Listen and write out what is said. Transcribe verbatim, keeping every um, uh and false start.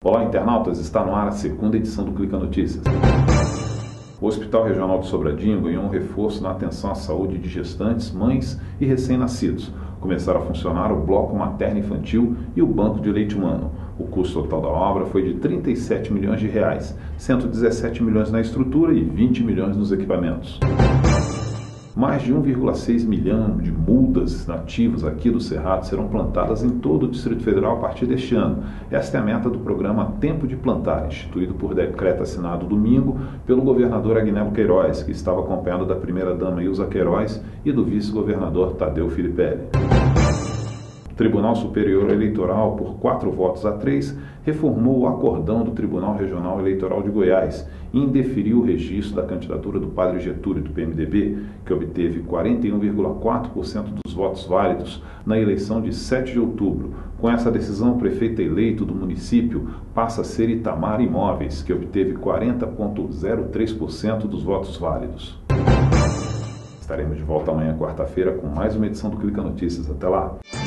Olá, internautas! Está no ar a segunda edição do Clica Notícias. O Hospital Regional de Sobradinho ganhou um reforço na atenção à saúde de gestantes, mães e recém-nascidos. Começaram a funcionar o bloco materno-infantil e o banco de leite humano. O custo total da obra foi de trinta e sete milhões de reais, cento e dezessete milhões na estrutura e vinte milhões nos equipamentos. Mais de um vírgula seis milhão de mudas nativas aqui do Cerrado serão plantadas em todo o Distrito Federal a partir deste ano. Esta é a meta do programa Tempo de Plantar, instituído por decreto assinado domingo pelo governador Agnello Queiroz, que estava acompanhado da primeira-dama Ilza Queiroz e do vice-governador Tadeu Filipelli. O Tribunal Superior Eleitoral, por quatro votos a três, reformou o acordão do Tribunal Regional Eleitoral de Goiás e indeferiu o registro da candidatura do Padre Getúlio, do P M D B, que obteve quarenta e um vírgula quatro por cento dos votos válidos na eleição de sete de outubro. Com essa decisão, o prefeito eleito do município passa a ser Itamar Imóveis, que obteve quarenta vírgula zero três por cento dos votos válidos. Estaremos de volta amanhã, quarta-feira, com mais uma edição do Clica Notícias. Até lá!